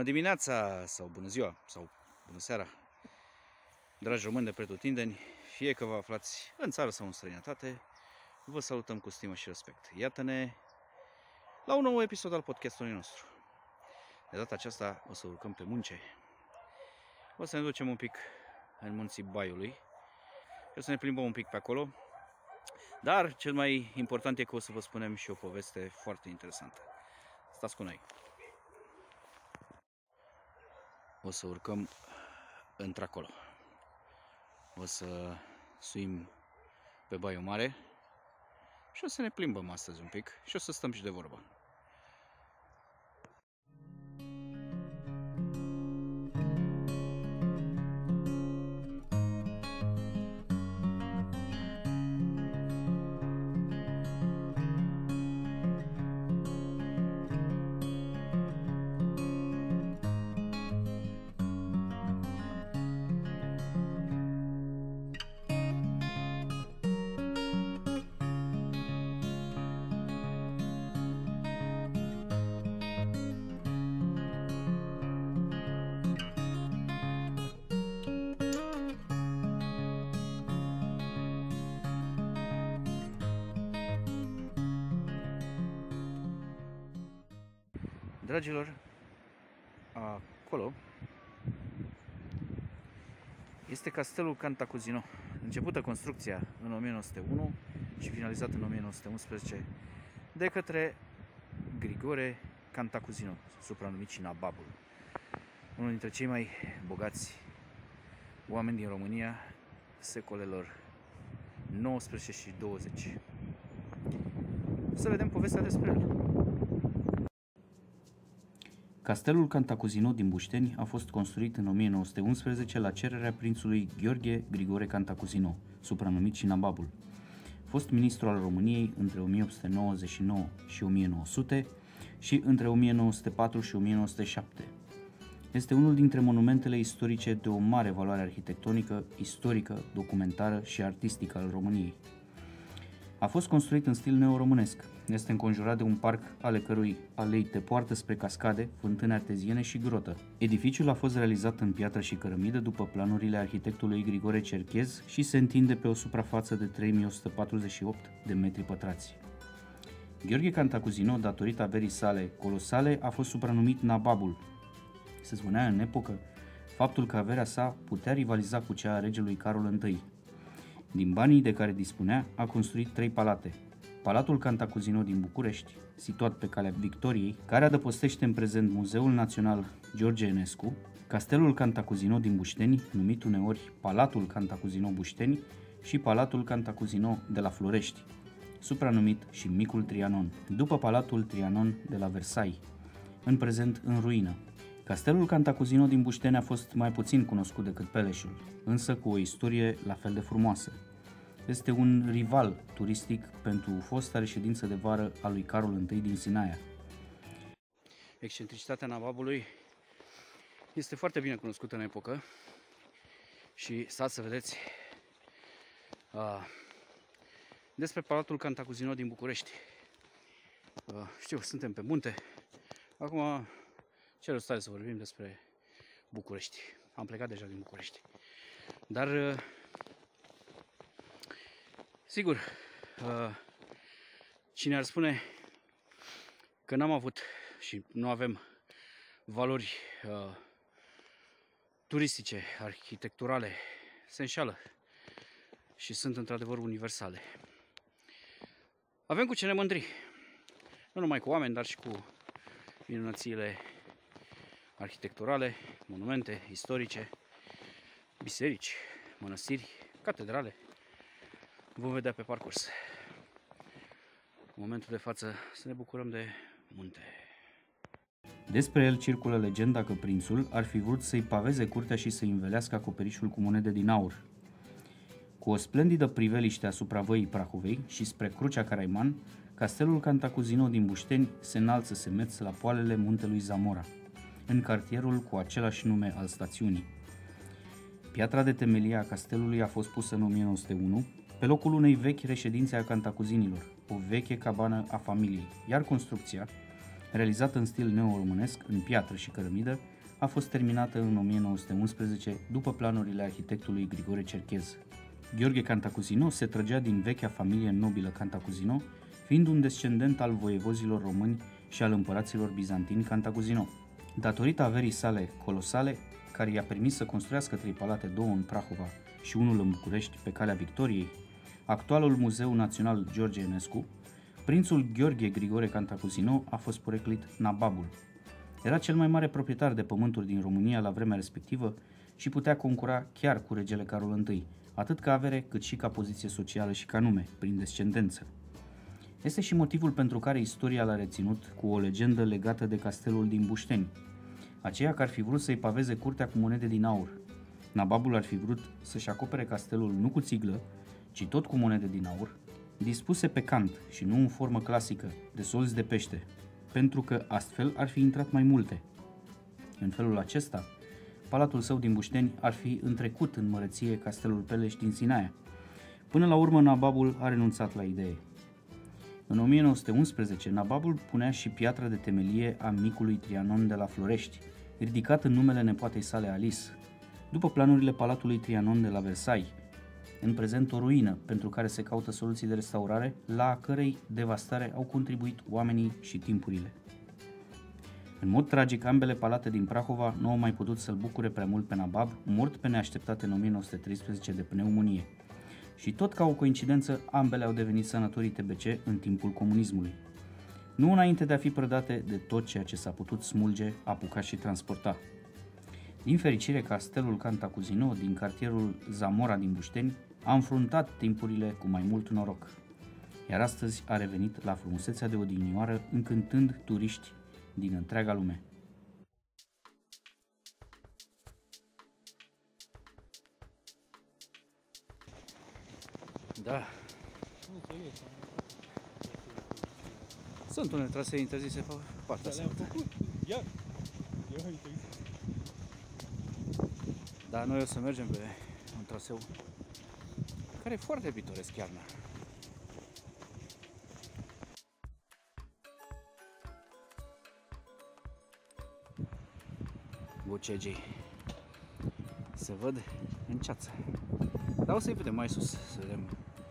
Bună dimineața sau bună ziua sau bună seara, dragi români de pretutindeni, fie că vă aflați în țară sau în străinătate, vă salutăm cu stimă și respect. Iată-ne la un nou episod al podcastului nostru. De data aceasta o să urcăm pe munce. O să ne ducem un pic în munții Baiului și o să ne plimbăm un pic pe acolo. Dar cel mai important e că o să vă spunem și o poveste foarte interesantă. Stați cu noi! O să urcăm într-acolo. O să suim pe Baiul Mare și o să ne plimbăm astăzi un pic și o să stăm și de vorbă. Dragilor, acolo este castelul Cantacuzino, începută construcția în 1901 și finalizată în 1911 de către Grigore Cantacuzino, supranumit și Nababul, unul dintre cei mai bogați oameni din România secolelor 19 și 20. Să vedem povestea despre el. Castelul Cantacuzino din Bușteni a fost construit în 1911 la cererea prințului Gheorghe Grigore Cantacuzino, supranumit și Nababul. Fost ministru al României între 1899 și 1900 și între 1904 și 1907. Este unul dintre monumentele istorice de o mare valoare arhitectonică, istorică, documentară și artistică al României. A fost construit în stil neoromânesc. Este înconjurat de un parc ale cărui alei te poartă spre cascade, fântâni arteziene și grotă. Edificiul a fost realizat în piatră și cărămidă după planurile arhitectului Grigore Cerchez și se întinde pe o suprafață de 3148 de metri pătrați. Gheorghe Cantacuzino, datorită averii sale colosale, a fost supranumit Nababul. Se spunea în epocă faptul că averea sa putea rivaliza cu cea a regelui Carol I. Din banii de care dispunea, a construit 3 palate. Palatul Cantacuzino din București, situat pe calea Victoriei, care adăpostește în prezent Muzeul Național George Enescu, Castelul Cantacuzino din Bușteni, numit uneori Palatul Cantacuzino Bușteni, și Palatul Cantacuzino de la Florești, supranumit și Micul Trianon, după Palatul Trianon de la Versailles, în prezent în ruină. Castelul Cantacuzino din Bușteni a fost mai puțin cunoscut decât Peleșul, însă cu o istorie la fel de frumoasă. Este un rival turistic pentru fosta reședință de vară a lui Carol I din Sinaia. Excentricitatea Nababului este foarte bine cunoscută în epocă și stați să vedeți despre Palatul Cantacuzino din București. Știu, suntem pe munte. Acum ce rost are să vorbim despre București. Am plecat deja din București. Dar sigur, cine ar spune că n-am avut și nu avem valori turistice, arhitecturale, se înșală și sunt într-adevăr universale. Avem cu ce ne mândri, nu numai cu oameni, dar și cu minunățiile arhitecturale, monumente istorice, biserici, mănăstiri, catedrale. Vom vedea pe parcurs. În momentul de față să ne bucurăm de munte. Despre el circulă legenda că prințul ar fi vrut să-i paveze curtea și să-i învelească acoperișul cu monede din aur. Cu o splendidă priveliște asupra văii Prahovei și spre Crucea Caraiman, castelul Cantacuzino din Bușteni se înalță semeț la poalele muntelui Zamora, în cartierul cu același nume al stațiunii. Piatra de temelie a castelului a fost pusă în 1901, pe locul unei vechi reședințe a cantacuzinilor, o veche cabană a familiei, iar construcția, realizată în stil neoromânesc, în piatră și cărămidă, a fost terminată în 1911 după planurile arhitectului Grigore Cerchez. Gheorghe Cantacuzino se trăgea din vechea familie nobilă Cantacuzino, fiind un descendent al voievozilor români și al împăraților bizantini Cantacuzino. Datorită averii sale colosale, care i-a permis să construiască 3 palate, 2 în Prahova și unul în București pe calea Victoriei, actualul Muzeu Național George Enescu, prințul Gheorghe Grigore Cantacuzino a fost poreclit nababul. Era cel mai mare proprietar de pământuri din România la vremea respectivă și putea concura chiar cu regele Carol I, atât ca avere cât și ca poziție socială și ca nume, prin descendență. Este și motivul pentru care istoria l-a reținut cu o legendă legată de castelul din Bușteni, aceea că ar fi vrut să-i paveze curtea cu monede din aur. Nababul ar fi vrut să-și acopere castelul nu cu țiglă, ci tot cu monede din aur, dispuse pe cant și nu în formă clasică, de solzi de pește, pentru că astfel ar fi intrat mai multe. În felul acesta, palatul său din Bușteni ar fi întrecut în măreție castelul Peleș din Sinaia. Până la urmă, nababul a renunțat la idee. În 1911, nababul punea și piatra de temelie a micului Trianon de la Florești, ridicat în numele nepoatei sale Alice, după planurile palatului Trianon de la Versailles, în prezent o ruină pentru care se caută soluții de restaurare, la a cărei devastare au contribuit oamenii și timpurile. În mod tragic, ambele palate din Prahova nu au mai putut să-l bucure prea mult pe nabab, mort pe neașteptate în 1913 de pneumonie. Și tot ca o coincidență, ambele au devenit sanatorii TBC în timpul comunismului. Nu înainte de a fi prădate de tot ceea ce s-a putut smulge, apuca și transporta. Din fericire, castelul Cantacuzino din cartierul Zamora din Bușteni a înfruntat timpurile cu mai mult noroc, iar astăzi a revenit la frumusețea de odinioară, încântând turiști din întreaga lume. Da. Sunt unele trasee interzise pe partea asta. Dar noi o să mergem pe un traseu care e foarte pitoresc chiar. Bucegii se văd în ceață. Dar o să-i vedem mai sus, să vedem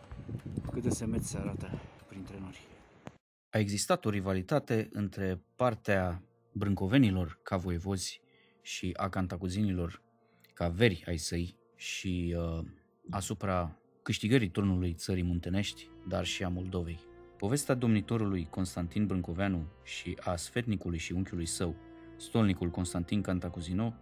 cât de semeț se arată printre nori. A existat o rivalitate între partea brâncovenilor ca voievozi și a cantacuzinilor ca veri ai săi și asupra câștigării tronului țării muntenești, dar și a Moldovei. Povestea domnitorului Constantin Brâncoveanu și a sfetnicului și unchiului său, stolnicul Constantin Cantacuzino,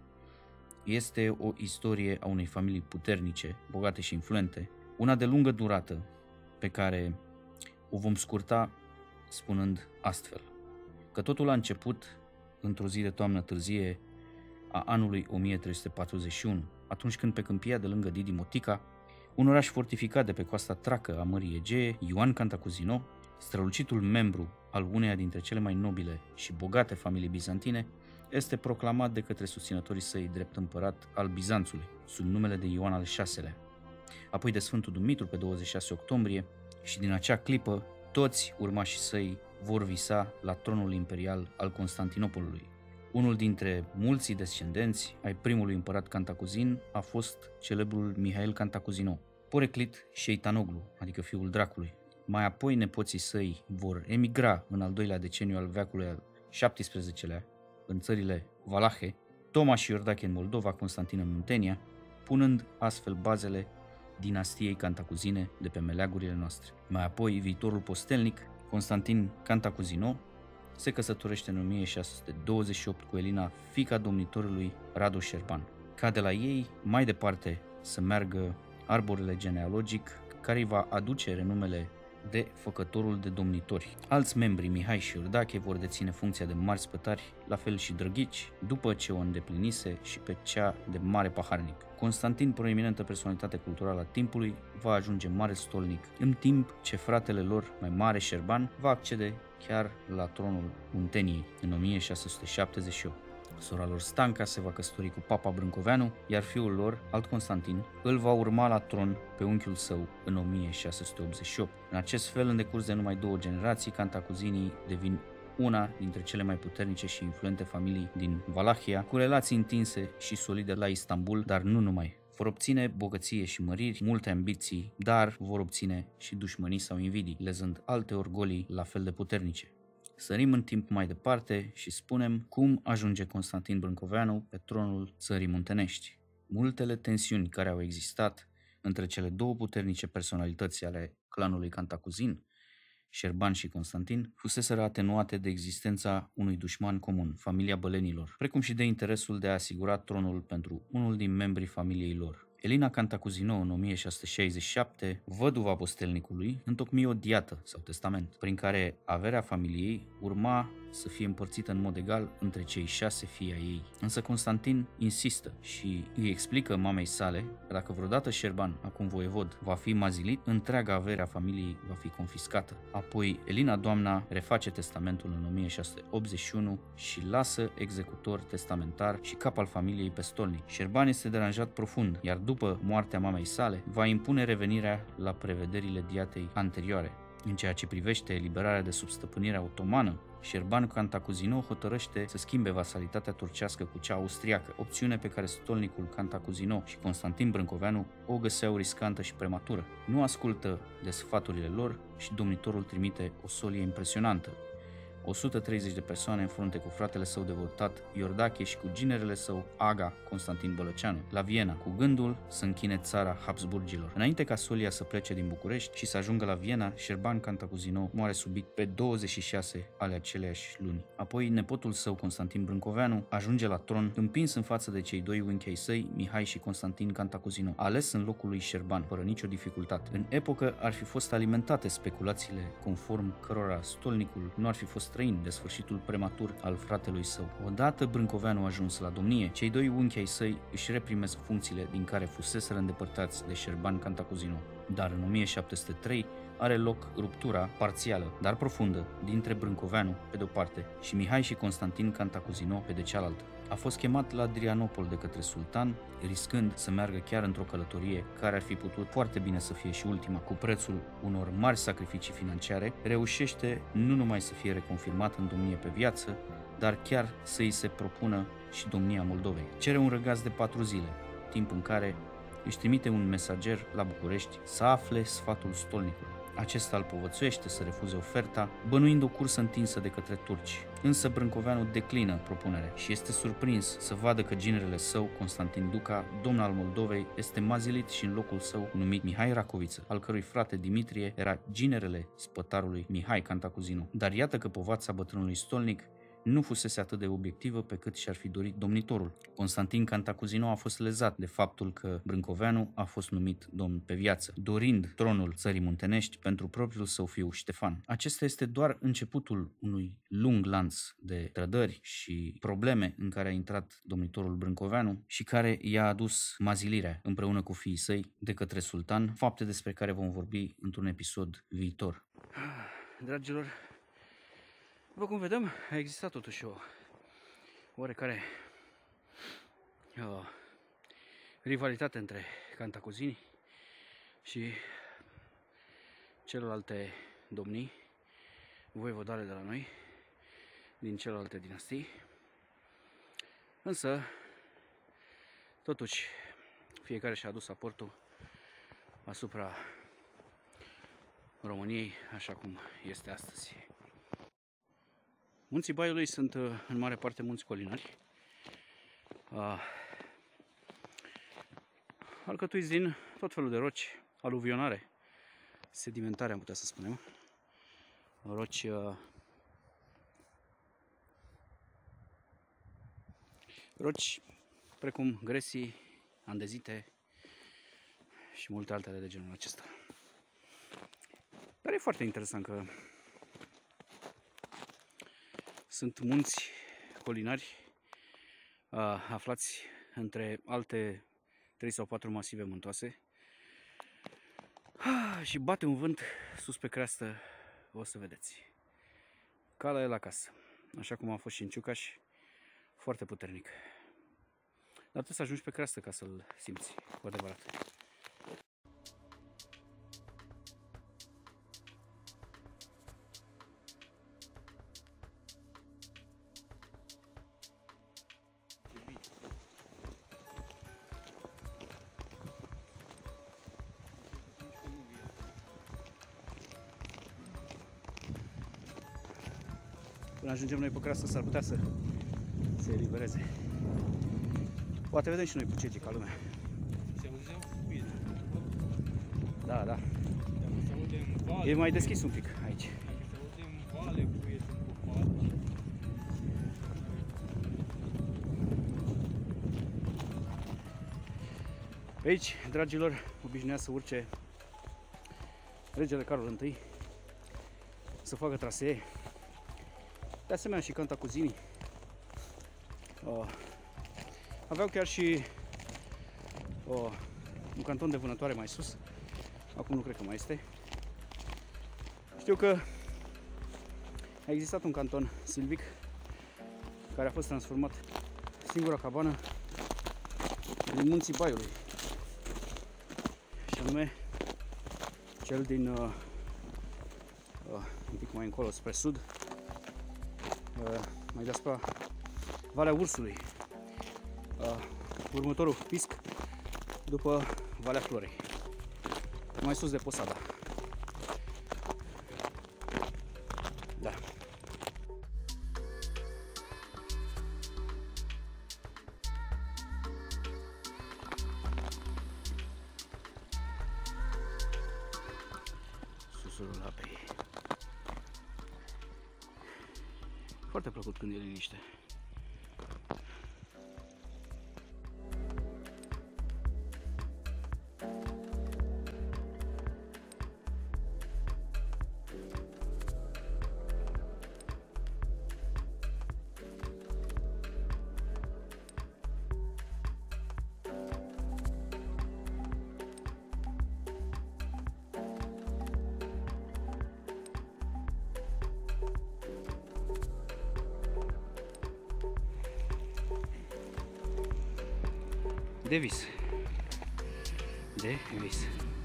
este o istorie a unei familii puternice, bogate și influente, una de lungă durată, pe care o vom scurta spunând astfel, că totul a început într-o zi de toamnă târzie a anului 1341, atunci când pe câmpia de lângă Didimotica, un oraș fortificat de pe coasta tracă a Mării Egee, Ioan Cantacuzino, strălucitul membru al uneia dintre cele mai nobile și bogate familii bizantine, este proclamat de către susținătorii săi drept împărat al Bizanțului, sub numele de Ioan al VI-lea, apoi de Sfântul Dumitru pe 26 octombrie, și din acea clipă toți urmașii săi vor visa la tronul imperial al Constantinopolului. Unul dintre mulții descendenți ai primului împărat Cantacuzin a fost celebrul Mihail Cantacuzino, poreclit Șeitanoglu, adică fiul dracului. Mai apoi nepoții săi vor emigra în al doilea deceniu al veacului al XVII-lea în țările Valahe, Toma și Iordache în Moldova, Constantin în Muntenia, punând astfel bazele dinastiei Cantacuzine de pe meleagurile noastre. Mai apoi, viitorul postelnic, Constantin Cantacuzino, se căsătorește în 1628 cu Elina, fiica domnitorului Radu Șerban. Ca de la ei, mai departe să meargă arborele genealogic care îi va aduce renumele de făcătorul de domnitori. Alți membri, Mihai și Iordache, vor deține funcția de mari spătari, la fel și Drăghici, după ce o îndeplinise și pe cea de mare paharnic. Constantin, proeminentă personalitate culturală a timpului, va ajunge mare stolnic, în timp ce fratele lor, mai mare, Șerban, va accede chiar la tronul Munteniei în 1678. Sora lor Stanca se va căsători cu papa Brâncoveanu, iar fiul lor, alt Constantin, îl va urma la tron pe unchiul său în 1688. În acest fel, în decurs de numai 2 generații, cantacuzinii devin una dintre cele mai puternice și influente familii din Valahia, cu relații întinse și solide la Istanbul, dar nu numai. Vor obține bogăție și măriri, multe ambiții, dar vor obține și dușmănii sau invidii, lezând alte orgolii la fel de puternice. Sărim în timp mai departe și spunem cum ajunge Constantin Brâncoveanu pe tronul țării muntenești. Multele tensiuni care au existat între cele două puternice personalități ale clanului Cantacuzin, Șerban și Constantin, fuseseră atenuate de existența unui dușman comun, familia Bălenilor, precum și de interesul de a asigura tronul pentru unul din membrii familiei lor. Elina Cantacuzino, în 1667, văduva postelnicului, întocmi o diată sau testament, prin care averea familiei urma să fie împărțită în mod egal între cei 6 fii ai ei. Însă Constantin insistă și îi explică mamei sale că dacă vreodată Șerban, acum voievod, va fi mazilit, întreaga avere a familiei va fi confiscată. Apoi Elina doamna reface testamentul în 1681 și lasă executor testamentar și cap al familiei pe stolnic. Șerban este deranjat profund, iar după moartea mamei sale va impune revenirea la prevederile diatei anterioare. În ceea ce privește eliberarea de sub stăpânirea otomană, Șerban Cantacuzino hotărăște să schimbe vasalitatea turcească cu cea austriacă, opțiune pe care stolnicul Cantacuzino și Constantin Brâncoveanu o găseau riscantă și prematură. Nu ascultă de sfaturile lor și domnitorul trimite o solie impresionantă. 130 de persoane în frunte cu fratele său devotat Iordache și cu ginerele său Aga Constantin Bălăceanu la Viena, cu gândul să închine țara Habsburgilor. Înainte ca solia să plece din București și să ajungă la Viena, Șerban Cantacuzino moare subit pe 26 ale aceleiași luni. Apoi nepotul său Constantin Brâncoveanu ajunge la tron, împins în față de cei doi unchi ai săi, Mihai și Constantin Cantacuzino, ales în locul lui Șerban, fără nicio dificultate. În epocă ar fi fost alimentate speculațiile conform cărora stolnicul nu ar fi fost străin de sfârșitul prematur al fratelui său. Odată Brâncoveanu a ajuns la domnie, cei doi unchi ai săi își reprimesc funcțiile din care fuseseră îndepărtați de Șerban Cantacuzino. Dar în 1703 are loc ruptura parțială, dar profundă, dintre Brâncoveanu pe de-o parte și Mihai și Constantin Cantacuzino pe de cealaltă. A fost chemat la Adrianopol de către sultan, riscând să meargă chiar într-o călătorie care ar fi putut foarte bine să fie și ultima. Cu prețul unor mari sacrificii financiare, reușește nu numai să fie reconfirmat în domnie pe viață, dar chiar să îi se propună și domnia Moldovei. Cere un răgaz de 4 zile, timp în care își trimite un mesager la București să afle sfatul stolnicului. Acesta îl povățuiește să refuze oferta, bănuind o cursă întinsă de către turci. Însă Brâncoveanu declină propunerea și este surprins să vadă că ginerele său, Constantin Duca, domn al Moldovei, este mazilit și în locul său numit Mihai Racoviță, al cărui frate Dimitrie era ginerele spătarului Mihai Cantacuzino. Dar iată că povața bătrânului stolnic nu fusese atât de obiectivă pe cât și-ar fi dorit domnitorul. Constantin Cantacuzino a fost lezat de faptul că Brâncoveanu a fost numit domn pe viață, dorind tronul țării muntenești pentru propriul său fiu Ștefan. Acesta este doar începutul unui lung lanț de trădări și probleme în care a intrat domnitorul Brâncoveanu și care i-a adus mazilirea împreună cu fiii săi de către sultan, fapte despre care vom vorbi într-un episod viitor. Dragilor, după cum vedem, a existat totuși o oarecare rivalitate între Cantacuzini și celelalte domnii voievodale de la noi, din celelalte dinastii. Însă, totuși, fiecare și-a adus aportul asupra României așa cum este astăzi. Munții Baiului sunt în mare parte munți colinari, alcătuiți din tot felul de roci aluvionare, sedimentare am putea să spunem, roci precum gresii, andezite și multe altele de genul acesta. Dar e foarte interesant că sunt munți colinari aflați între alte 3 sau 4 masive muntoase și bate un vânt sus pe creastă, o să vedeți. Calea e la casă, așa cum a fost și în Ciucaș, foarte puternic. Dar trebuie să ajungi pe creastă ca să-l simți cu adevărat. Până ajungem noi pe creastă s-ar putea să se elibereze. Poate vedem și noi pucegii ca lumea. Se auzeau fuiete. Da, da. Dacă se aude în vale, E mai deschis un pic aici. dacă se aude în vale fuiete în copaci. Pe aici, dragilor, obișnuia să urce regele Carol I, să facă trasee. De asemenea și Cantacuzinii. Aveau chiar și un canton de vânătoare mai sus. Acum nu cred că mai este. Știu că a existat un canton silvic care a fost transformat singura cabană din Munții Baiului. Și anume cel din un pic mai încolo spre sud, mai deasupra Valea Ursului, următorul pisc după Valea Florei, mai sus de Posada. Da. Susurul apei. Foarte plăcut când e liniște. De vis. De vis.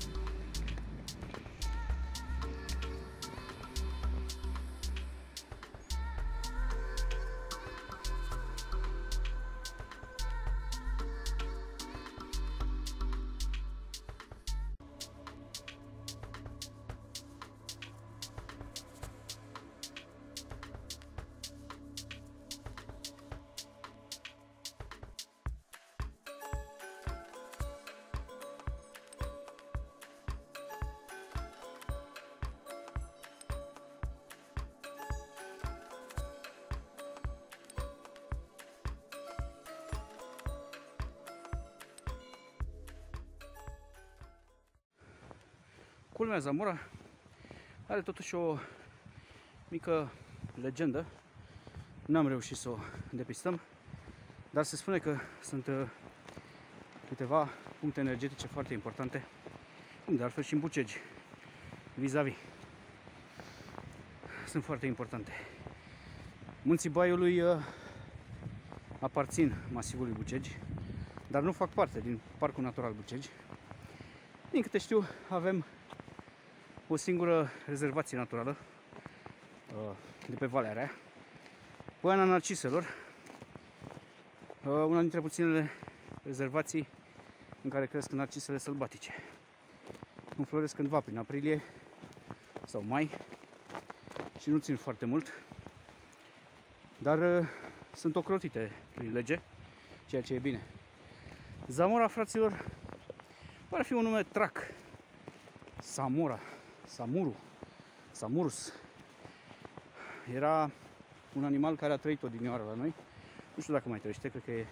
Culmea, Zamora are totuși o mică legendă. N-am reușit să o depistăm, dar se spune că sunt câteva puncte energetice foarte importante, cum de altfel și în Bucegi, vis-a-vis. Sunt foarte importante. Munții Baiului aparțin masivului Bucegi, dar nu fac parte din Parcul Natural Bucegi. Din câte știu, avem o singură rezervație naturală de pe Valea Rea, Poiana Narciselor, una dintre puținele rezervații în care cresc narcisele sălbatice. Înfloresc cândva prin aprilie sau mai și nu țin foarte mult, dar sunt ocrotite prin lege, ceea ce e bine. Zamora, fraților, pare fi un nume trac. Samora, Samuru, Samurus. Era un animal care a trăit odinioară la noi. Nu știu dacă mai trăiește, cred că e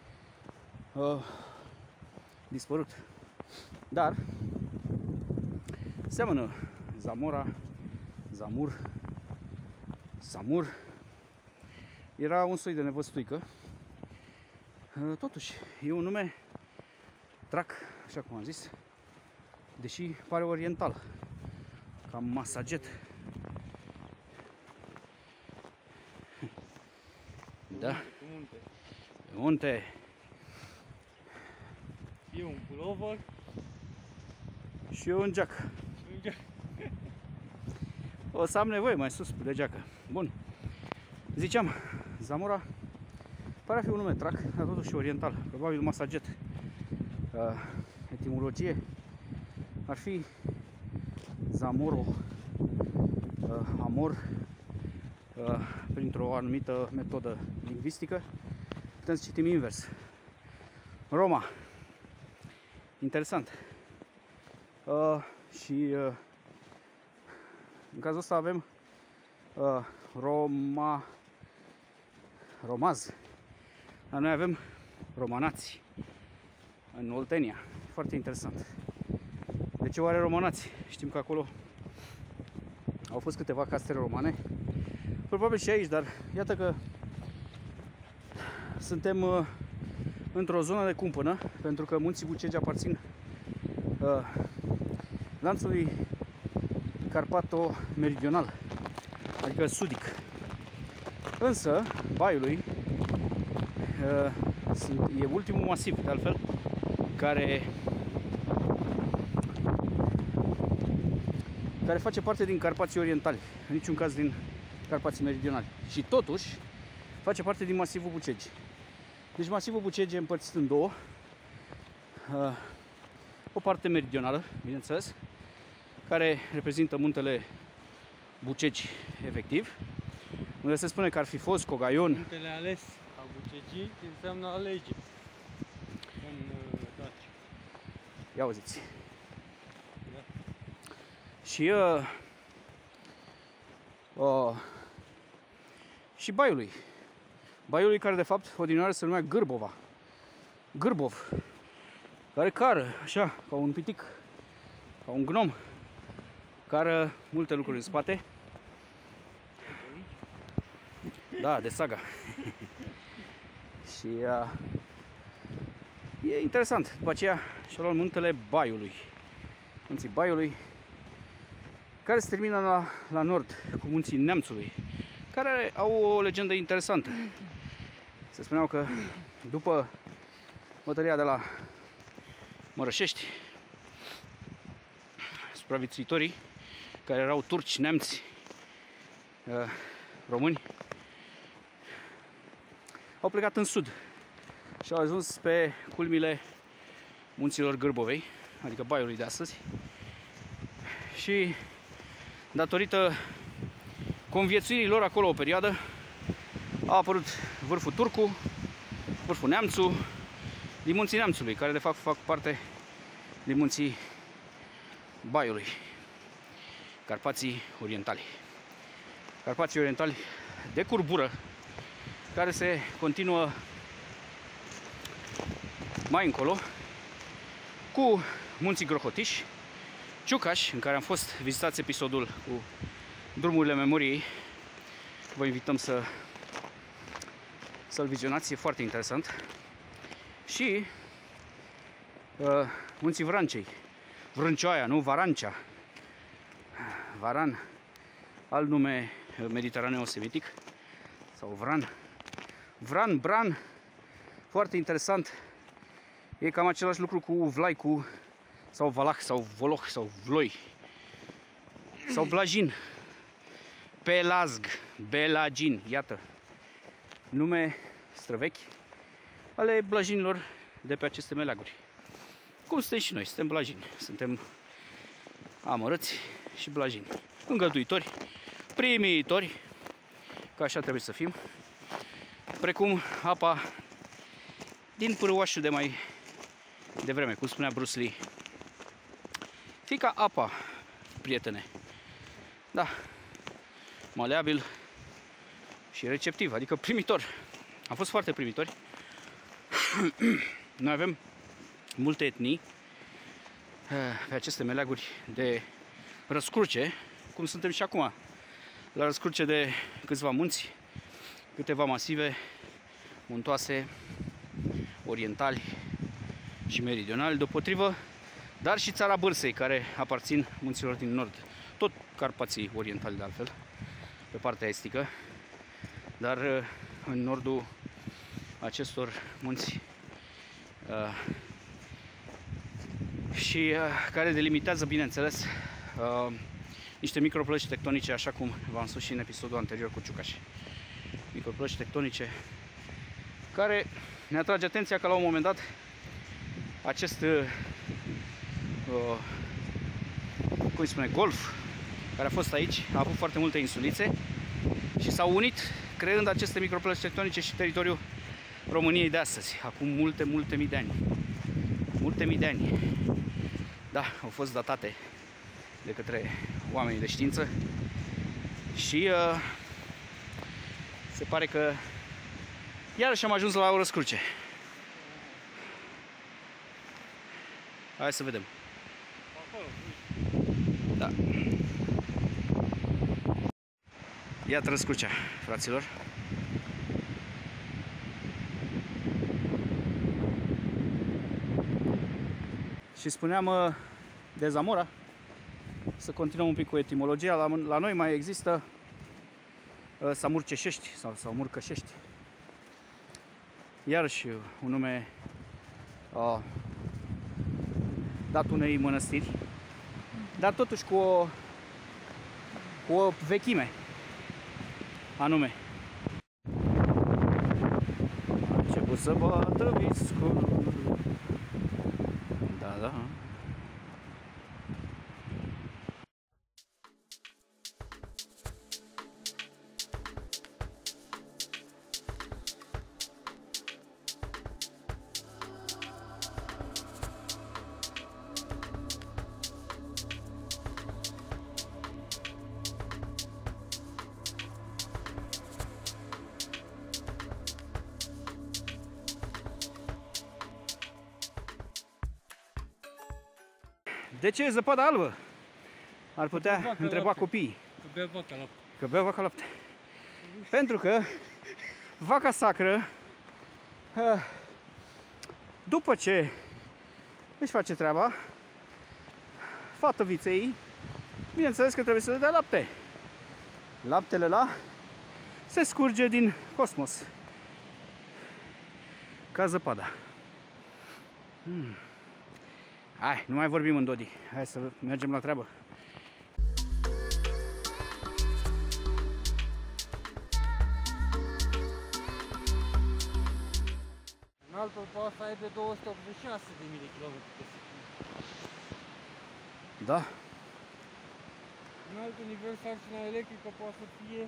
dispărut. Dar seamănă Zamora, Zamur, Samur. Era un soi de nevăstuică. Totuși, e un nume trac, așa cum am zis, deși pare oriental, cam masaget. Da, Munte. pe munte. E un pulover Și eu în geacă. și un geac. O să am nevoie mai sus de geacă. Bun. Ziceam, Zamora pare a fi un nume trac, dar totuși oriental, probabil masaget. Etimologie ar fi Zamoro, Amor, printr-o anumită metodă lingvistică, putem să citim invers. Roma. Interesant. Și în cazul ăsta avem romaz. Dar noi avem romanați în Oltenia. Foarte interesant. De ce oare romanați? Știm că acolo au fost câteva castere romane. Probabil și aici, dar iată că suntem într-o zonă de cumpănă, pentru că munții Bucegi aparțin lanțului Carpato-meridional, adică sudic. Însă, Baiului e ultimul masiv, de altfel, care face parte din Carpații Orientali, în niciun caz din Carpații Meridionali. Și totuși face parte din masivul Bucegi. Deci masivul Bucegi e împărțit în două. O parte meridională, bineînțeles, care reprezintă muntele Bucegi, efectiv, unde se spune că ar fi fost Cogaion. Muntele ales a Bucegii înseamnă alege în Dacia. Ia auziți. Da. Și Baiului. Baiului, care de fapt odinioară se numea Gârbova. Gârbov. Care cară, așa, ca un pitic, ca un gnom. Cară multe lucruri în spate. Da, de saga. Și e interesant. După aceea și-a luat muntele Baiului. Munții Baiului, care se termină la nord cu munții Neamțului, care au o legendă interesantă. Se spuneau că după bătălia de la Mărășești, supraviețuitorii, care erau turci, neamți, români, au plecat în sud și au ajuns pe culmile munților Gârbovei, adică Baiului de astăzi. Și datorită conviețuirii lor acolo o perioadă, a apărut vârful Turcu, vârful Neamțu, din munții Neamțului, care de fapt fac parte din munții Baiului, Carpații Orientali. Carpații Orientali de curbură, care se continuă mai încolo cu munții Grohotiș, Ciucaș, în care am fost, vizitați episodul cu drumurile memoriei. Vă invităm să-l vizionați, e foarte interesant. Și munții Vrancei, Vrâncioaia, nu? Varancea. Varan, alt nume mediteraneo-semitic, sau Vran. Vran, Bran, foarte interesant. E cam același lucru cu Vlaicu, sau Valah, sau Voloh, sau Vloi, sau Blajin, Pelazg, Belagin, iată, nume străvechi ale blajinilor de pe aceste meleaguri. Cum suntem și noi, suntem blajini, suntem amărâți și blajini, îngăduitori, primitori, că așa trebuie să fim, precum apa din pârâoașul de mai devreme, cum spunea Bruce Lee. Fii ca apa, prietene. Da, maleabil și receptiv, adică primitor. Am fost foarte primitori. Noi avem multe etnii pe aceste meleaguri de răscruce, cum suntem și acum, la răscruce de câțiva munți, câteva masive muntoase, orientali și meridionali, deopotrivă, dar și țara Bârsei, care aparțin munților din nord, tot Carpații Orientali de altfel, pe partea estică, dar în nordul acestor munți și care delimitează, bineînțeles, niște microplăci tectonice, așa cum v-am spus și în episodul anterior cu Ciucaș. Microplăci tectonice care ne atrage atenția că la un moment dat acest cum îi spune, golf care a fost aici, a avut foarte multe insulițe și s-au unit creând aceste microplăci tectonice și teritoriul României de astăzi, acum multe mii de ani. Multe mii de ani. Da, au fost datate de către oamenii de știință și se pare că iarăși am ajuns la o răscruce. Hai să vedem. Da. Iată răscrucea, fraților. Și spuneam de Zamora, să continuăm un pic cu etimologia. La noi mai există Samur Ceșești sau Samur Cășești. Iarăși un nume dat unei mănăstiri, dar totuși cu o vechime, anume. A început să bată viscolul. Da, da. De ce e zăpada albă? Ar putea întreba copiii. Că bea vaca lapte. Că bea vaca lapte. Pentru că vaca sacră, după ce își face treaba, fată viței, bineînțeles că trebuie să le dea lapte. Laptele ăla se scurge din cosmos, ca zăpada. Hai, nu mai vorbim în Dodi. Hai să mergem la treabă. Înaltul pe asta e de 286.000 de km. Da. În altul nivel sarcina electrică poate să fie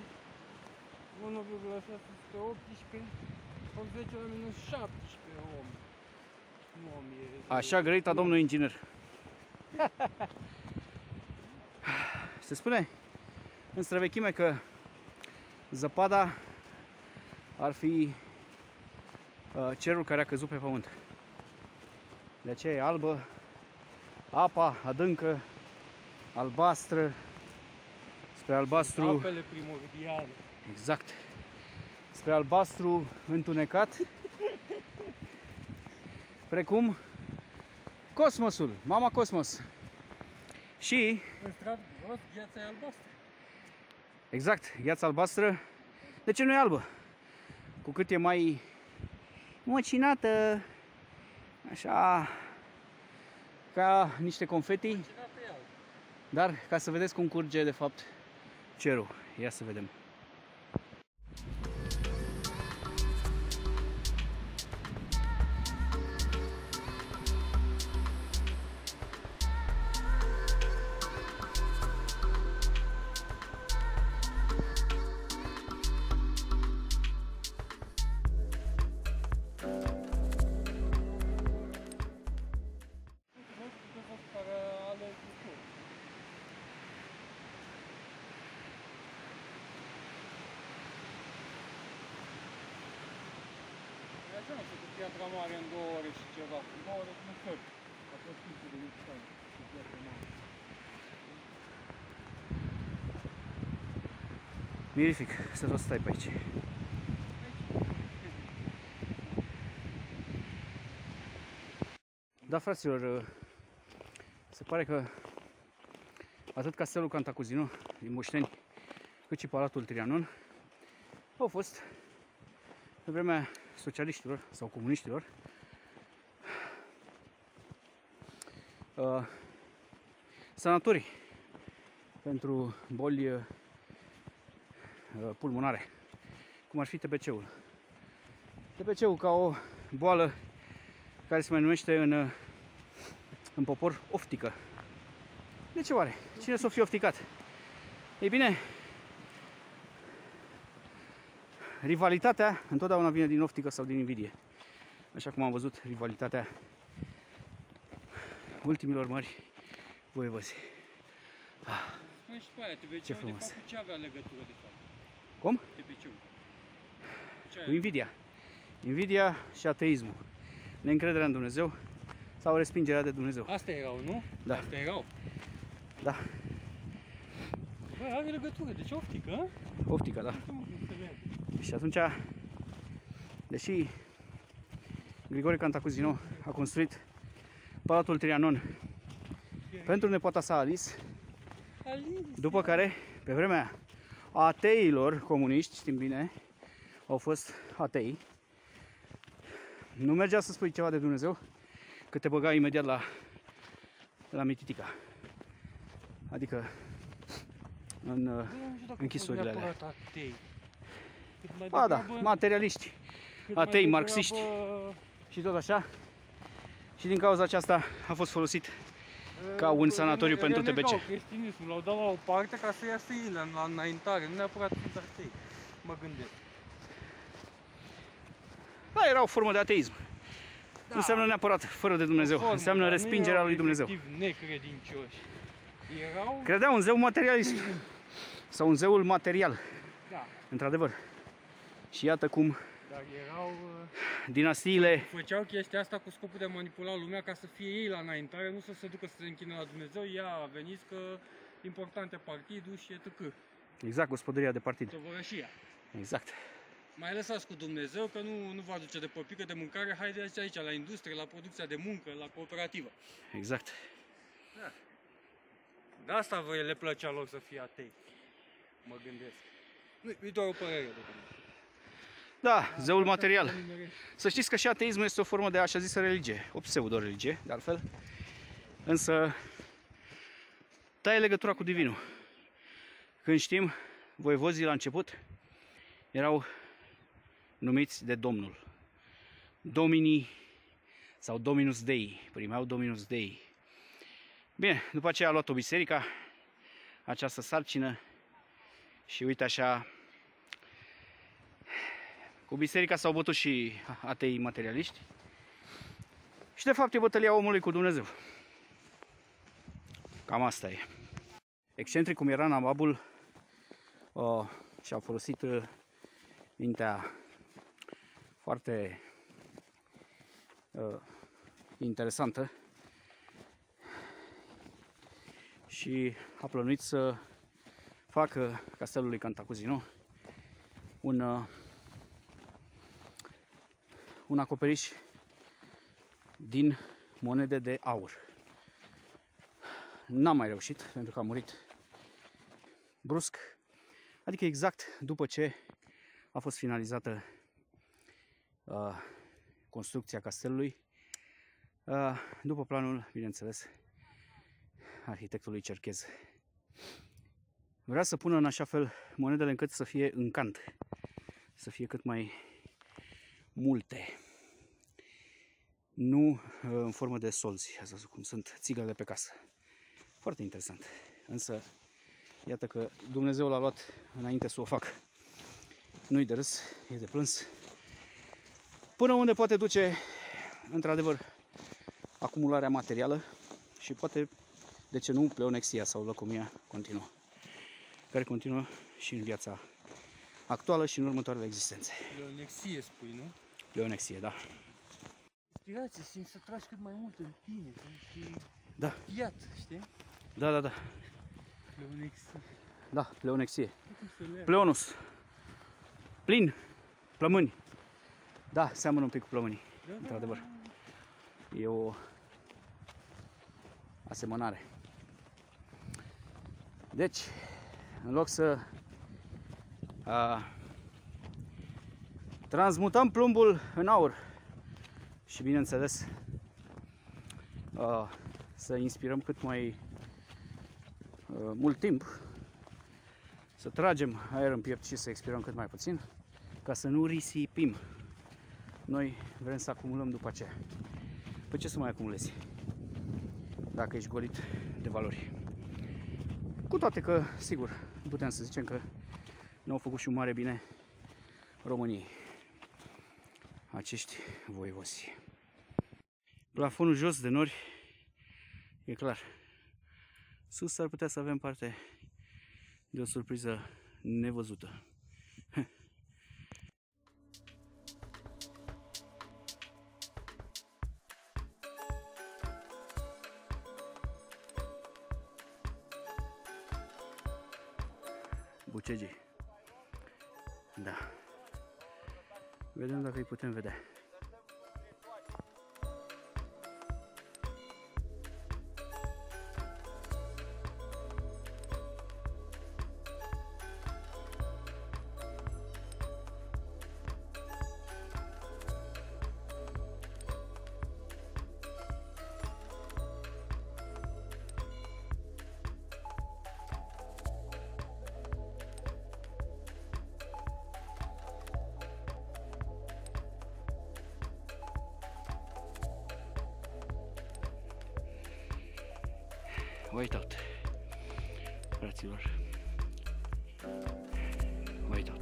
1,618 ori 10 la minus 17 ohm. Nu ohm, e... Așa grăita domnul inginer. Se spune în străvechime că zăpada ar fi cerul care a căzut pe pământ. De aceea e albă, apa adâncă, albastră, spre albastru. Apele primordiale. Exact. Spre albastru întunecat. Precum cosmosul, mama cosmos. Și În strat gros, gheața e albastră. exact, gheața albastră. De ce nu e albă? Cu cât e mai măcinată, așa, ca niște confeti, dar ca să vedeți cum curge de fapt cerul. Ia să vedem. Așa nu știu, cu piatra mare în 2 ore și ceva. În 2 ore nu sări. A fost timpul de mișcare cu piatra mare. Mirific, să tot stai pe aici. Da, fraților, se pare că atât castelul Cantacuzino din Moșteni, cât și Palatul Trianon au fost, pe vremea socialiștilor sau comuniștilor, sanatorii pentru boli pulmonare, cum ar fi TBC-ul. TBC-ul ca o boală care se mai numește în popor oftică. De ce oare? Cine s-o fi ofticat? Ei bine, rivalitatea întotdeauna vine din oftică sau din invidie. Așa cum am văzut rivalitatea ultimilor mari voievozi. Spune și pe aia, Ce frumos. de fapt, cu ce avea legătură de fapt? Cum? TBC-ul. Cu invidia. Invidia și ateismul. Neîncrederea în Dumnezeu sau respingerea de Dumnezeu. Astea erau, nu? Da. Astea erau. Da. Bă, are legătură, deci optică, a? Optica, da. Și atunci, deși Grigore Cantacuzino a construit Palatul Trianon pentru nepoata sa Alice, după care, pe vremea ateilor comuniști, știm bine, au fost atei, nu mergea să spui ceva de Dumnezeu, că te băga imediat la mititica. Adică în închisurile alea. Ba da, materialiști, atei, marxiști și tot așa. Și din cauza aceasta a fost folosit ca un sanatoriu pentru TBC. Creștinismul l-au dat la o parte ca să iasă ei la înaintare, nu neapărat sunt atei, mă gândesc. Da, era o formă de ateism. Da. Nu înseamnă neapărat fără de Dumnezeu, Formă, înseamnă respingerea lui Dumnezeu. Efectiv necredincioși. Erau... Credeau în zeu materialist sau în zeul material, Da, într-adevăr. Și iată cum dar erau... dinastiile, Făceau chestia asta cu scopul de a manipula lumea ca să fie ei la înaintare, nu să se ducă să se închine la Dumnezeu. Ia, veniți că importante partidul și etc. exact, gospodăria de partid. Tovărășia. Exact. Mai lăsați cu Dumnezeu că nu vă aduce de păpică de mâncare, haideți aici la industrie, la producția de muncă, la cooperativă. Exact. Da. De asta le plăcea lor să fie atei. Mă gândesc. Nu, e doar o părere de gândire. Da, zeul material. Să știți că și ateismul este o formă de așa zisă religie, o pseudo-religie, de altfel. Însă taie legătura cu divinul. Când știm, voievozii la început erau numiți de Domnul. Dominii sau Dominus Dei, primeau Dominus Dei. Bine, după aceea a luat-o biserica, această sarcină și uite așa, cu biserica s-au bătut și atei materialiști și de fapt e bătălia omului cu Dumnezeu. Cam asta e. Excentric cum era Nababul și-a folosit mintea foarte interesantă și a plănuit să facă castelul lui Cantacuzino un acoperiș din monede de aur. N-a mai reușit pentru că a murit brusc, adică exact după ce a fost finalizată construcția castelului, după planul, bineînțeles, arhitectului cerchez. Vrea să pună în așa fel monedele încât să fie în cant, să fie cât mai multe, nu în formă de solzi, cum sunt țigările pe casă. Foarte interesant. Însă, iată că Dumnezeu l-a luat înainte să o facă. Nu-i de râs, e de plâns. Până unde poate duce, într-adevăr, acumularea materială și poate, de ce nu, pleonexia sau lăcomia continuă. Care continuă și în viața actuală și în următoarele existențe. Leonexie spui, nu? Leonexie, da. Inspirație, simți să tragi cât mai mult în tine, să fii Da. fiat, știi? Da, da, da. Leonexie. Da, pleonexie. Cum se leagă? Pleonus. Plin. Plămâni. Da, seamănă un pic cu plămânii. Da, Într-adevăr. E o asemănare. Deci, în loc să transmutăm plumbul în aur și, bineînțeles, să inspirăm cât mai mult timp, să tragem aer în piept și să expirăm cât mai puțin, ca să nu risipim. Noi vrem să acumulăm după aceea. Păi ce să mai acumulezi dacă ești golit de valori? Cu toate că, sigur, putem să zicem că ne-au făcut și un mare bine României. Acești voivozi. Plafonul jos de nori e clar. Sus ar putea să avem parte de o surpriză nevăzută. Bucegii. Da. Vedem dacă îi putem vedea. Whiteout, fraților. Whiteout.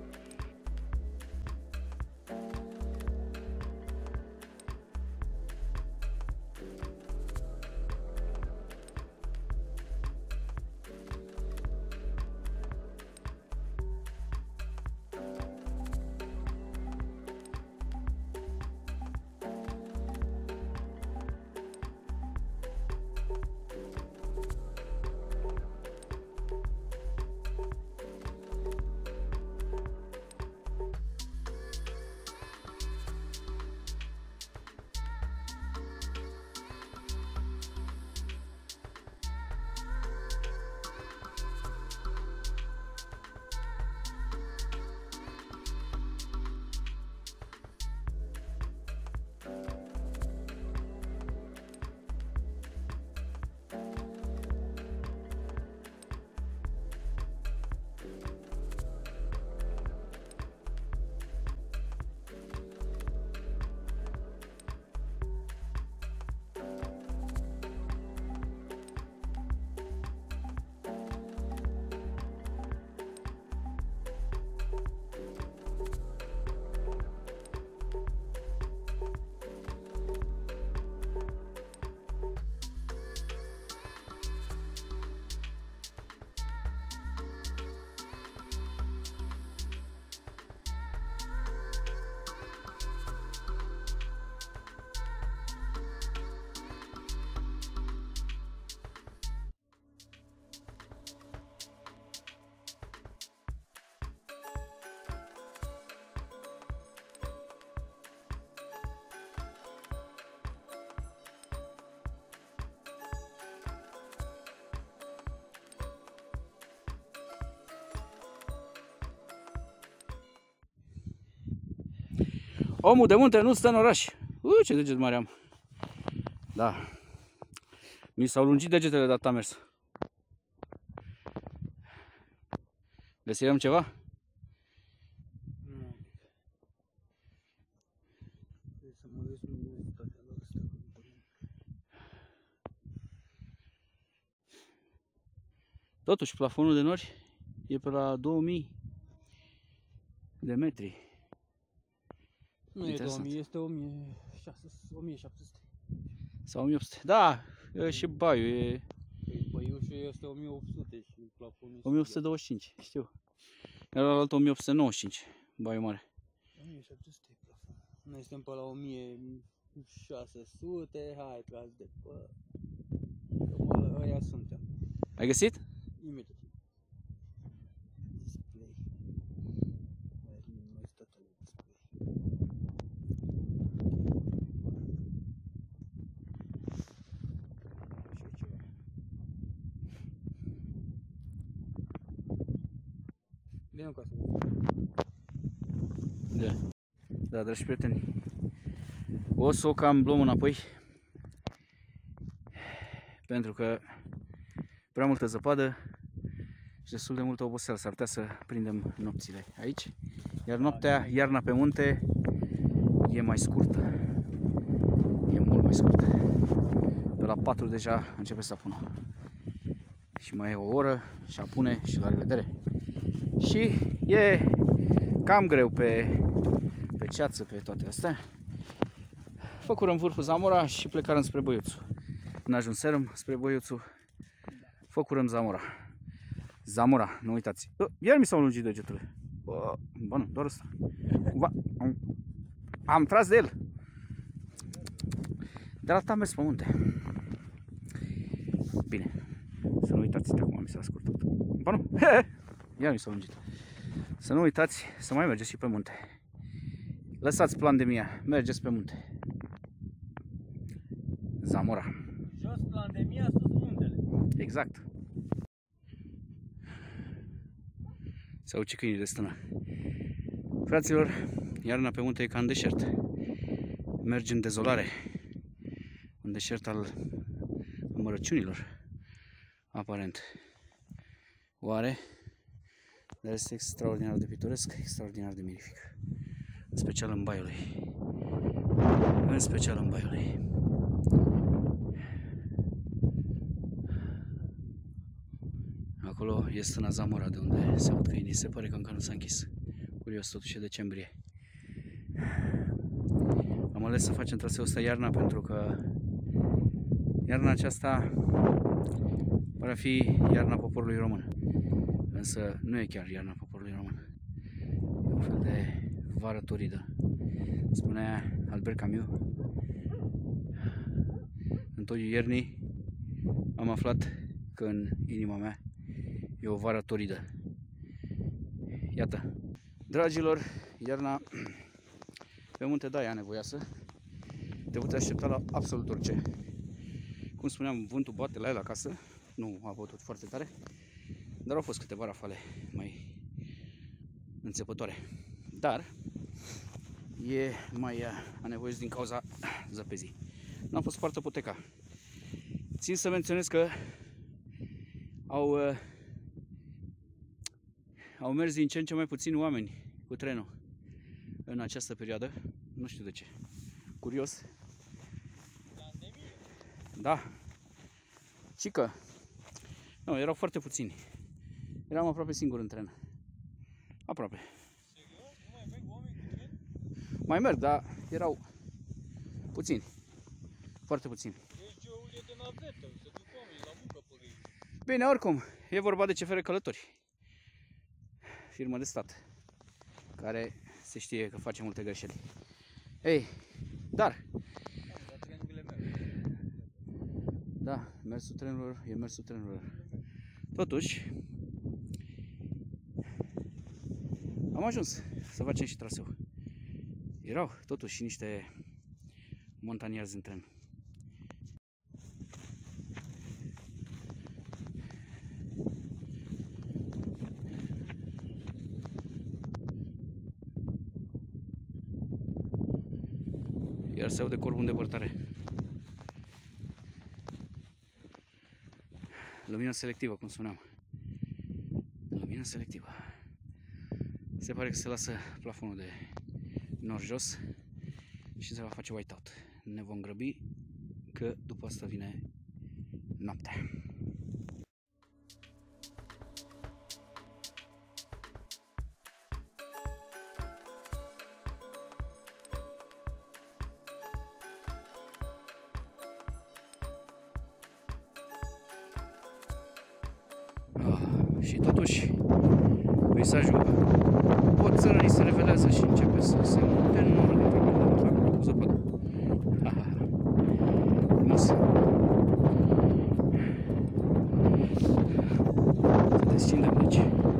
Omul de munte nu stă în oraș. Ce deget mare am. Da. Mi s-au lungit degetele de atâta mers. Găsirăm ceva? Nu. Trebuie să mă găsesc universitatea lor asta. Totuși, plafonul de nori e pe la 2000 de metri. Nu e 2000, este 1700. Sau 1800. Da, și baiul e Băiușul este 1800 și plafonul este 1825, știu. Iar la altă 1895, baiul mare. 1700 e plafonul. Noi suntem pe la 1600, hai, tras de pe... Ăia suntem. Ai găsit? Imediat. Display. Mai stă pe display. Vine acasă. Da. Da, dragi prieteni. O să o cam luăm înapoi. Pentru că prea multă zăpadă și destul de multă oboseală. S-ar putea să prindem nopțile aici. Iar noaptea, iarna pe munte, e mai scurtă. E mult mai scurtă. Pe la 4 deja începe să apună. Și mai e o oră și apune și la revedere. Și e cam greu pe ceață, pe toate astea. Făcurăm vârful Zamora și plecarăm spre Boiuțu. Când ajunserăm spre Boiuțu, făcurăm Zamora. Zamora, nu uitați. Iar mi s-au lungit degetele. Bă, nu, doar ăsta. Am tras de el. De la am mers pe munte. Bine. Să nu uitați, de acum mi s-a scurtat. Bă, nu. Iar mi s-au lungit. Să nu uitați să mai mergeți și pe munte. Lăsați pandemia, mergeți pe munte. Zamora. Jos pandemia, sus muntele. Exact. Se auce câinii de stână. Fraților, iarna pe munte e ca în deșert. Mergi în dezolare. Un deșert al amărăciunilor. Aparent. Oare? Dar este extraordinar de pitoresc, extraordinar de mirific. În special în Baiului. În special în Baiului. Acolo e stâna Zamora, de unde se aud câinii. Se pare că încă nu s-a închis. Curios, totuși e decembrie. Am ales să facem traseul ăsta iarna pentru că iarna aceasta pare a fi iarna poporului român. Însă nu e chiar iarna poporului român. E un fel de vară toridă. Spunea Albert Camus. În toiul iernii am aflat că în inima mea e o vară toridă. Iată. Dragilor, iarna pe munte, da, e anevoioasă. Te puteai aștepta la absolut orice. Cum spuneam, vântul bate la el acasă. Nu a bătut foarte tare, dar au fost câteva rafale mai înțepătoare. Dar e mai anevoios din cauza zăpezii. Nu am fost foarte poteca. Țin să menționez că au mers din ce în ce mai puțini oameni cu trenul în această perioadă. Nu știu de ce. Curios. Da. Cică. Nu, erau foarte puțini. Eram aproape singur în tren. Aproape. Serios? Nu mai merg oameni cu tren? Mai merg, dar erau puțini. Foarte puțini. Regiul e de navetă, se duc oamenii la muncă pe aici. Bine, oricum, e vorba de CFR Călători. Firmă de stat, care se știe că face multe greșeli. Ei, dar... Dar trenurile merg. Da, mersul trenurilor e mersul trenurilor. Totuși, am ajuns să facem și traseu. Erau totuși și niște montaniazi în tren. Iar se aude corbul în depărtare. Lumină selectivă, cum spuneam. Lumină selectivă. Se pare că se lasă plafonul de nord jos și se va face whiteout. Ne vom grăbi că după asta vine noaptea. Și totuși, peisajul pot țărănii se revelează și începe să se mute în nord cu zăpadă. Frumos. Se descindem, deci.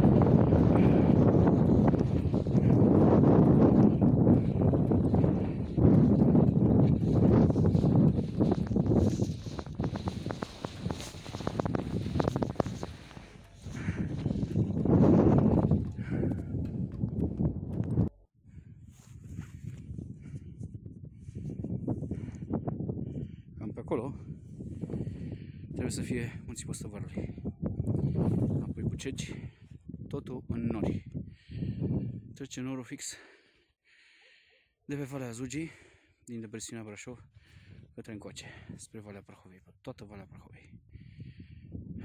Acolo trebuie să fie Munții Postăvarului. Apoi Bucegi, totul în nori. Trece norul fix de pe Valea Zugii, din depresiunea Brașov, către încoace, spre Valea Prahovei, pe toată Valea Prahovei.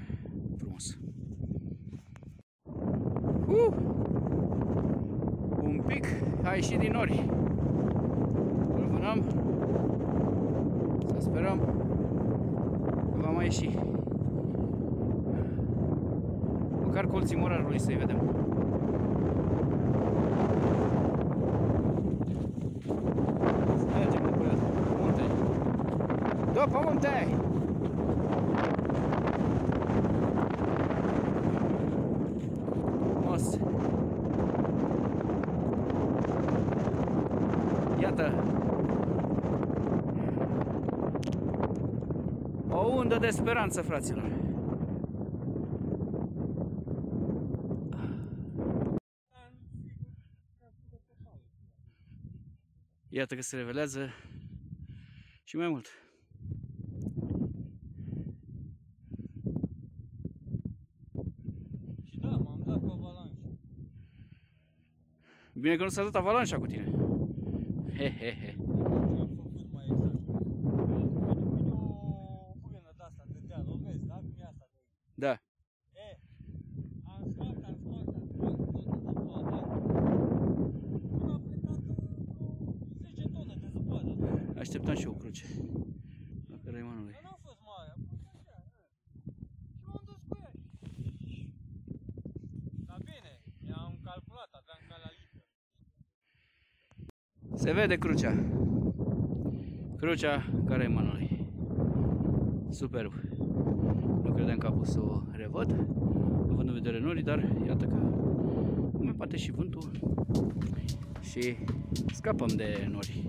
Frumos. ieșit din nori. Îl vânăm. Să sperăm că va mai ieși. Măcar colții morarului să-i vedem. Să mergem după munte. După munte! Frumos! Iată! O undă de speranță, fraților! Iată că se revelează și mai mult. Și da, m-am dat cu avalanșă. Bine că nu s-a dat avalanșa cu tine. Hehehe. Am făcut mai exact. Vine o frână de-asta de deal, o vezi, da? Cum e asta de aici. Da. Am spart tot de zăpadă. Până a plecat 10 tone de zăpadă. Așteptam și eu o cruce. La Cărăimanului. Dar n-a fost mare, a fost așa. Și m-am dus cu ea. Dar bine, i-am calculat, aveam calea liberă. Se vede crucea. Crucea Cărăimanului. Superb. Nu credeam că a pus să o revăd, având în vedere norii, dar iată că mai bate și vântul și scapăm de nori.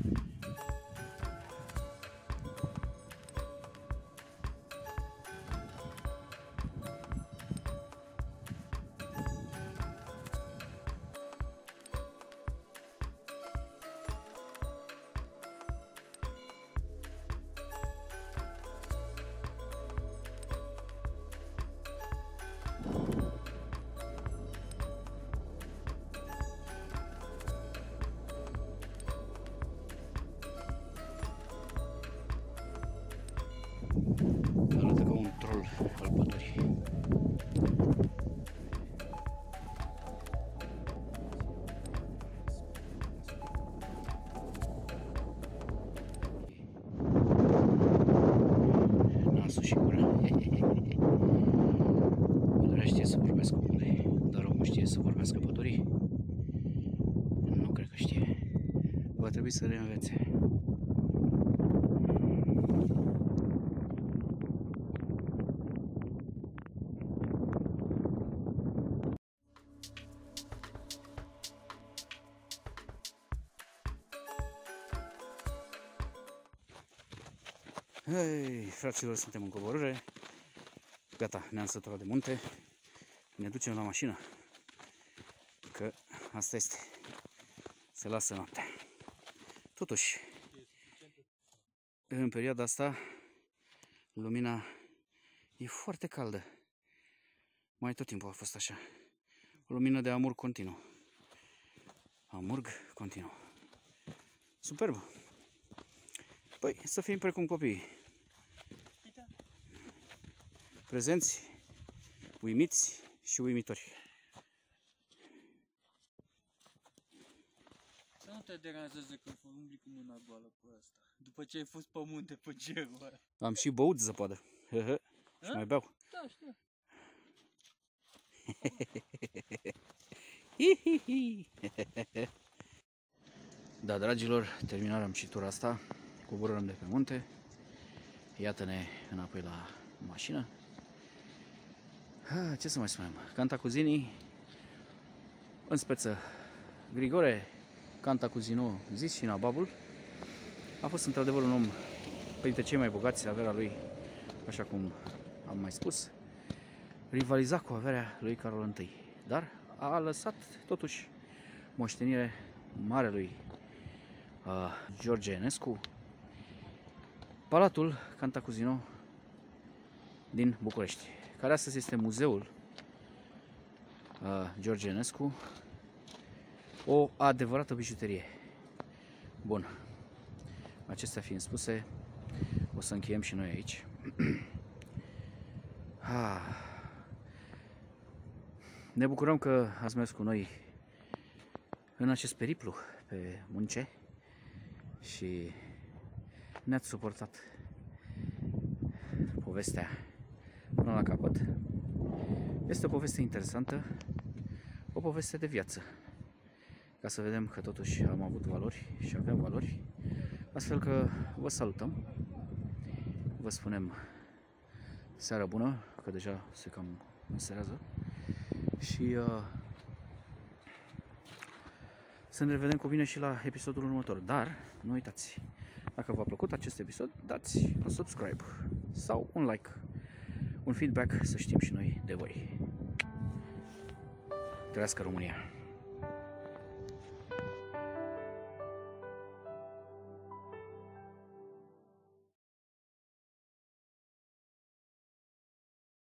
Arată ca un troll al pădurii. Nasul și gura. Pădurea știe să vorbească omului, dar omul știe să vorbească pădurii? Nu cred că știe. Va trebui să reînvețe. Hei, fraților, suntem în coborâre. Gata, ne-am săturat de munte. Ne ducem la mașină. Că asta este. Se lasă noaptea. Totuși, în perioada asta, lumina e foarte caldă. Mai tot timpul a fost așa. O lumină de amurg continuu. Amurg continuu. Superb! Păi, să fim precum copiii. Prezenți, uimiți și uimitori. Să nu te deranjeze că umbli cu mâna goală pe asta. După ce ai fost pe munte, pe cerul ăla. Am și băut zăpadă. Și mai beau. Da, știu. Da, dragilor, terminăm și tura asta. Coborăm de pe munte. Iată-ne înapoi la mașină. Ce să mai spunem? Cantacuzini, în speță Grigore Cantacuzino, zis și Nababul, a fost într-adevăr un om printre cei mai bogați. Averea lui, așa cum am mai spus, rivaliza cu averea lui Carol I, dar a lăsat totuși moștenire marelui George Enescu, Palatul Cantacuzino din București, care astăzi este muzeul George Enescu, o adevărată bijuterie. Bun, acestea fiind spuse, o să încheiem și noi aici. Ne bucurăm că ați mers cu noi în acest periplu pe munce și ne-ați suportat povestea până la capăt. Este o poveste interesantă, o poveste de viață, ca să vedem că totuși am avut valori și avem valori, astfel că vă salutăm, vă spunem seară bună, că deja se cam înserează și să ne revedem cu bine și la episodul următor. Dar nu uitați, dacă v-a plăcut acest episod, dați un subscribe sau un like, un feedback, să știm și noi de voi. Trăiască România!